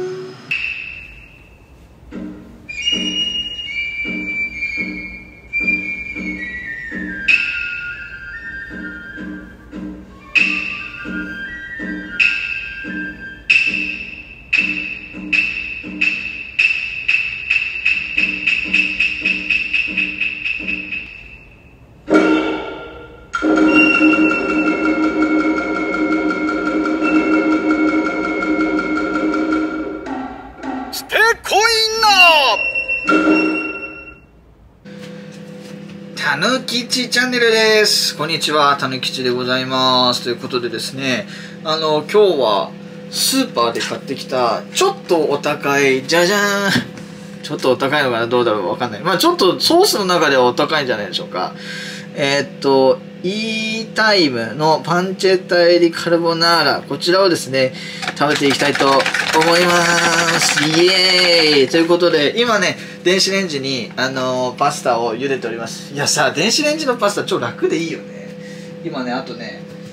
たぬきちチャンネルです。こんにちは、たぬきちでございます。ということでですね、今日はスーパーで買ってきたちょっとお高い、じゃじゃーん、ちょっとお高いのかな、どうだろう、わかんない。まあちょっとソースの中ではお高いんじゃないでしょうか。イータイムのパンチェッタエリカルボナーラ、こちらをですね食べていきたいと思います。イエーイということで、今ね電子レンジにパスタを茹でております。いやさ、電子レンジのパスタ超楽でいいよね。今ねあと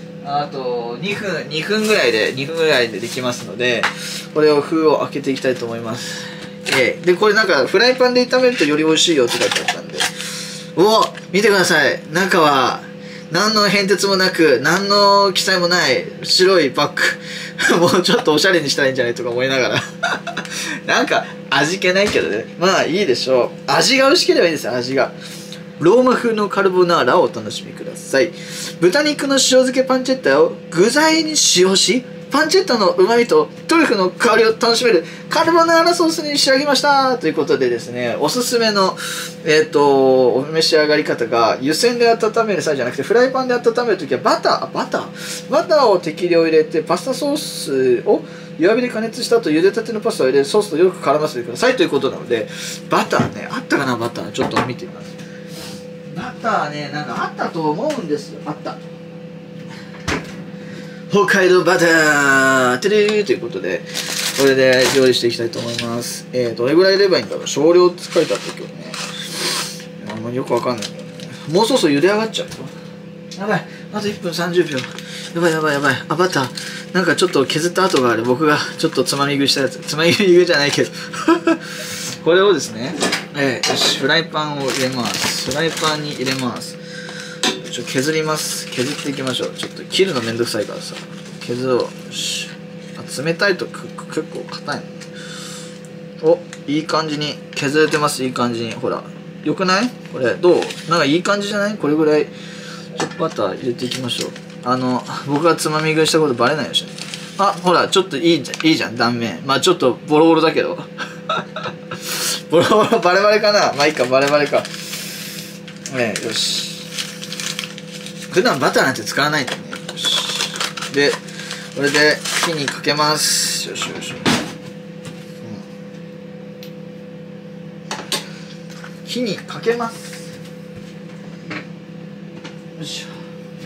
2分ぐらいでできますので、これを封を開けていきたいと思います。でこれなんかフライパンで炒めるとより美味しいよって書いてあったんで、お、見てください。中は何の変哲もなく、何の記載もない白いパック。もうちょっとおしゃれにしたらいいんじゃないとか思いながら。なんか味気ないけどね。まあいいでしょう。味が美味しければいいですよ、味が。ローマ風のカルボナーラをお楽しみください。豚肉の塩漬けパンチェッタを具材に使用し、パンチェッタの旨味とトリュフの香りを楽しめるカルボナーラソースに仕上げましたということでですね、おすすめの、お召し上がり方が、湯煎で温める際じゃなくてフライパンで温めるときはバターを適量入れて、パスタソースを弱火で加熱した後、茹でたてのパスタを入れ、ソースとよく絡ませてくださいということなので、バターね、あったかな、バターちょっと見てみます。バターね、なんかあったと思うんですよ。あった。北海道バターてれーということで、これで料理していきたいと思います。どれぐらい入れればいいんだろう。少量って書いてあったけどね。あんまりよくわかんないんだよね。もうそろそろ茹で上がっちゃうよ。やばい。あと1分30秒。やばい。あ、バター。なんかちょっと削った跡がある。僕がちょっとつまみ食いしたやつ。つまみ食いじゃないけど。これをですね、よし、フライパンを入れます。フライパンに入れます。削ります。削っていきましょう。ちょっと切るのめんどくさいからさ、削ろう。よし。冷たいと結構硬いの。お、いい感じに削れてます。いい感じに。ほら、よくない？これどう？なんかいい感じじゃない？これぐらいちょっとバター入れていきましょう。僕がつまみ食いしたことバレないようにしてね。あ、ほら、ちょっといいじゃん、断面。まあちょっとボロボロだけど。ボロボロバレバレかな。まあいいか、バレバレか。よし。普段バターなんて使わないんだね。よし。で、これで火にかけます。よし。火にかけます。よいしょ。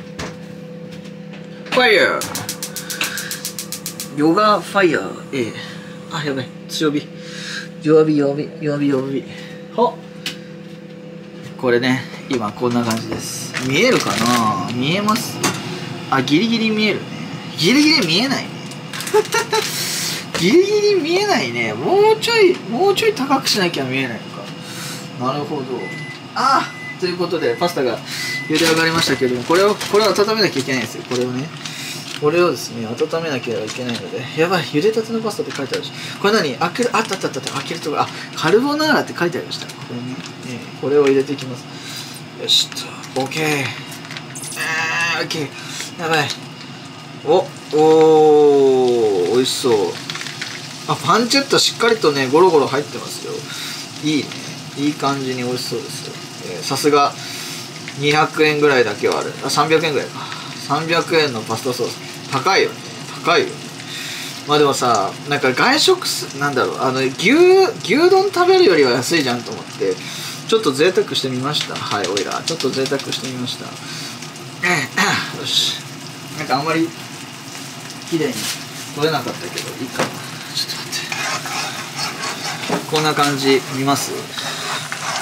ファイヤー。ヨガファイヤー。あ、やばい。強火。弱火。ほっ。これね、今こんな感じです。見えるかな？見えます？あ、ギリギリ見えるね。ギリギリ見えないね。ギリギリ見えないね。もうちょい高くしなきゃ見えないのか。なるほど。ということでパスタが茹で上がりましたけれども、これを温めなきゃいけないんですよ。これをですね、温めなければいけないので、やばい、茹でたてのパスタって書いてあるし、これ何？あった、開けるとこ、カルボナーラって書いてありました。これね、これを入れていきます。よしと、オッケー。オッケー。やばい。おー、美味しそう。パンチェッタしっかりとね、ゴロゴロ入ってますよ。いいね。いい感じに美味しそうですよ。さすが、200円ぐらいだけはある。300円ぐらいか。300円のパスタソース。高いよね。まあでもさ、なんか外食なんだろう、牛丼食べるよりは安いじゃんと思って、ちょっと贅沢してみました。はい、おいら。ちょっと贅沢してみました。よし。なんかあんまり綺麗に取れなかったけど、いいかな。ちょっと待って。こんな感じ、見ます？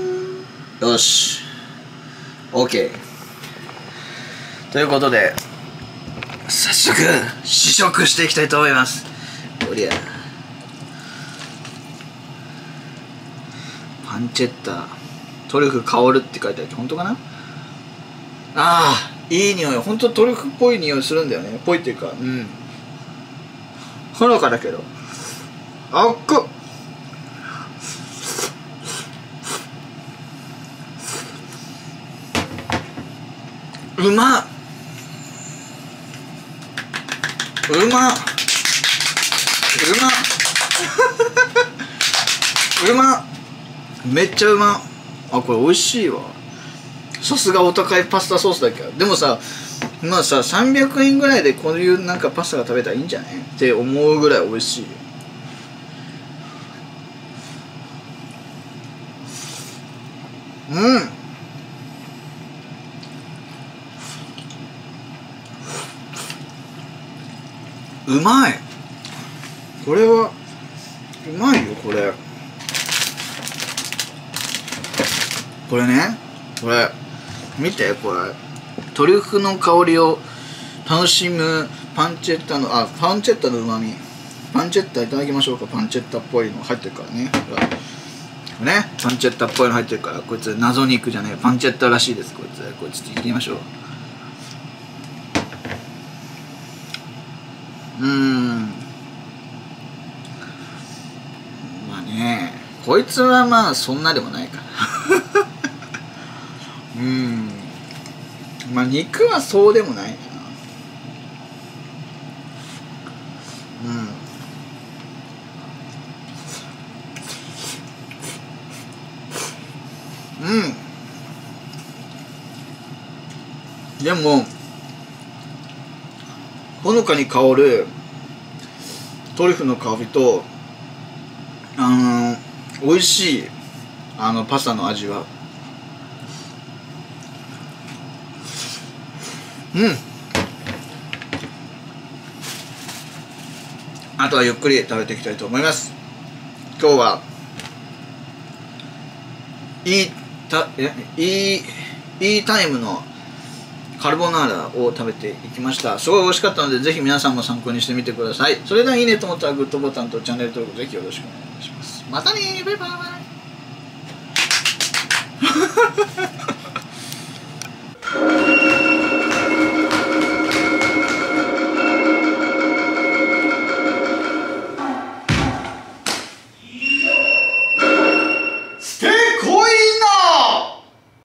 よし OK ということで早速試食していきたいと思います。おりゃパンチェッタトリュフ香るって書いてあるけど本当かな。あーいい匂い、ほんとトリュフっぽい匂いするんだよね。ぽいっていうかほのかだけどあっくうまっうまっうまっめっちゃうまっ。あ、これ美味しいわ。さすがお高いパスタソースだけど、でもさまあさ300円ぐらいでこういうなんかパスタが食べたらいいんじゃないって思うぐらい美味しいよ。うまい。これはうまいよ。これね、これ見て、これトリュフの香りを楽しむパンチェッタのうまみ。パンチェッタいただきましょうか。パンチェッタっぽいの入ってるからね。パンチェッタっぽいの入ってるから、こいつ謎肉じゃねえパンチェッタらしいです。こいつちょっといってみましょう。まあね、こいつはまあそんなでもないからまあ肉はそうでもないな。 でもほのかに香るトリュフの香りと美味しいパスタの味はあとはゆっくり食べていきたいと思います。今日はいいタイムのカルボナーラを食べていきました。すごい美味しかったので、ぜひ皆さんも参考にしてみてください。それではいいねと思ったらグッドボタンとチャンネル登録ぜひよろしくお願いします。またねー、バイバーイ